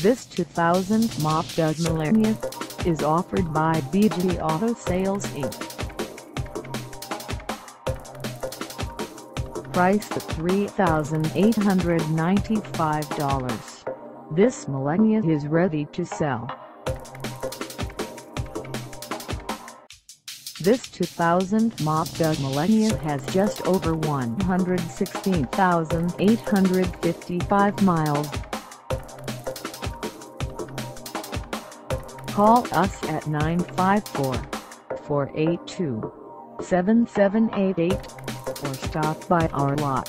This 2000 Mazda Millenia is offered by Beejay Auto Sales Inc. Priced at $3,895, this Millenia is ready to sell. This 2000 Mazda Millenia has just over 116,855 miles. Call us at 954-482-7788 or stop by our lot.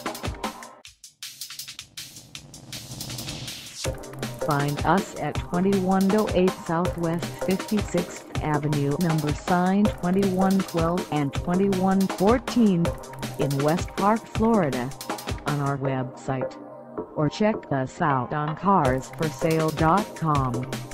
Find us at 2108 Southwest 56th Avenue sign 2112 and 2114 in West Park, Florida, on our website, or check us out on carsforsale.com.